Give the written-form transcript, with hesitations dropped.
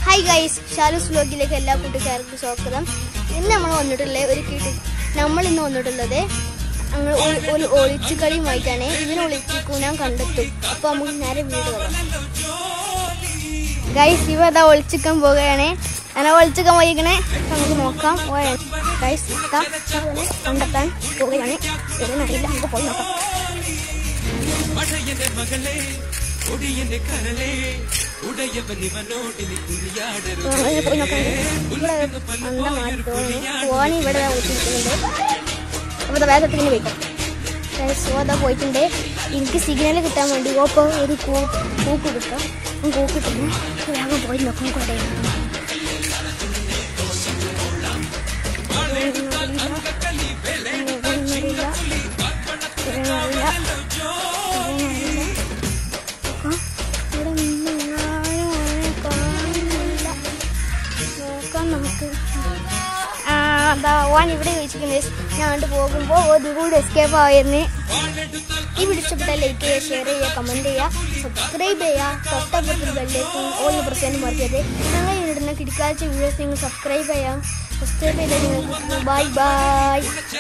Hi guys, Shalu's വ്ലോഗിലേക്ക് എല്ലാ കൂട്ടുകാർക്കും സ്വാഗതം. ഇന്ന് നമ്മൾ വന്നിട്ടുള്ളത് ഒരു ഒളിച്ചു കളിയുമായിട്ടാണ്. ഇതിനെ ഒളിച്ചിക്കൂ ഞാൻ കണ്ടെത്തും. അപ്പോൾ നമുക്ക് നേരെ വീട് വരാം. ഗൈസ്, ഇവ അതാ ഒളിച്ചിക്കാൻ പോവുകയാണ്. അങ്ങനെ ഒളിച്ചിക്കാൻ പോയിക്കണേ, നമുക്ക് നോക്കാം. ഗൈസ് കണ്ടെത്താൻ പോവുകയാണ്. അറിയില്ല, നമുക്ക് പോയി നോക്കാം. ഓണി ഇവിടെ ഒളിച്ചിരിക്കുന്നുണ്ട്. അപ്പോൾ വേഗത്തിന് വയ്ക്കാം. സോദ പോയിട്ടുണ്ട്. എനിക്ക് സിഗ്നൽ കിട്ടാൻ വേണ്ടി ഓപ്പോൾ ഒരു കൂക്ക് കിട്ടാം. കൂക്ക് കിട്ടുന്നു. വേഗം പോയി നോക്കാം. ഓൻ ഇവിടെ ചോദിച്ചിരിക്കുന്നത്. ഞാൻ അങ്ങോട്ട് പോകുമ്പോൾ ഒരുകൂടി എസ്കേപ്പ് ആയിരുന്നു. ഈ വീഡിയോ ഇഷ്ടപ്പെട്ടാൽ ലൈക്ക് ചെയ്യുക, ഷെയർ ചെയ്യുക, കമൻറ്റ് ചെയ്യുക, സബ്സ്ക്രൈബ് ചെയ്യുക. തൊട്ടപ്പുറത്തിൽ ബെല്ലേക്കും ഓന്ന് പ്രസ് ചെയ്യാൻ മറക്കരുത്. ഞങ്ങൾ ഇടുന്ന കിടക്കാഴ്ച വീഡിയോസ് നിങ്ങൾ സബ്സ്ക്രൈബ് ചെയ്താൽ നിങ്ങൾക്ക് ബൈ.